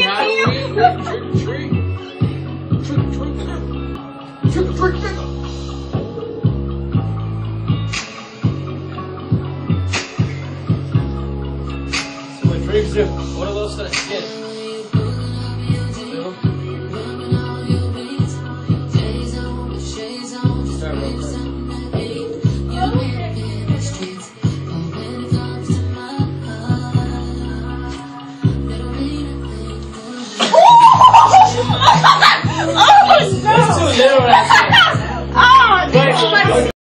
Halloween, trick or treat. Trick or treat, nigga. Trick or treat, nigga. So what dreams do? What are those that get? Start real quick. Oh, no! It's too little, that's it. Oh, no!